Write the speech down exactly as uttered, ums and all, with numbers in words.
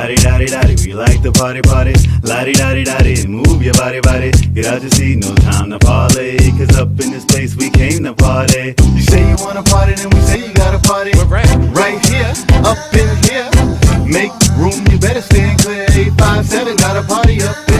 La-di-da-di-da-di, we like to party, party. La-di-da-di-da-di, move your body, body. Get out your seat, no time to parlay. Cause up in this place we came to party. You say you wanna party, then we say you gotta party. We're right. Right here, up in here. Make room, you better stand clear. eight five seven, got a party up in